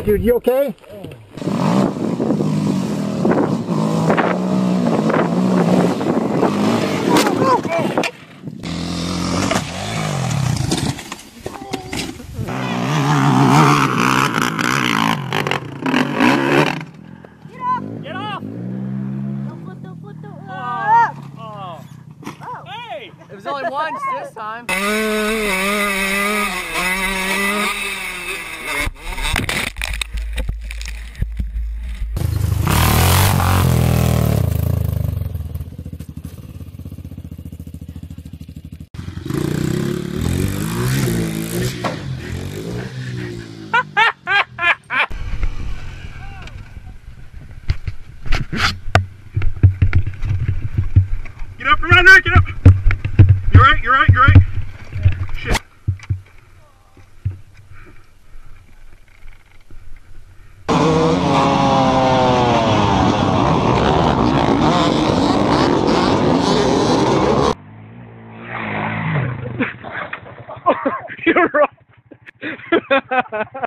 Dude, you okay? Get off! Don't flip, Oh. Hey! It was only once this time. Get up, around there, get up! You're right, you're right, you're right. Shit. You're right.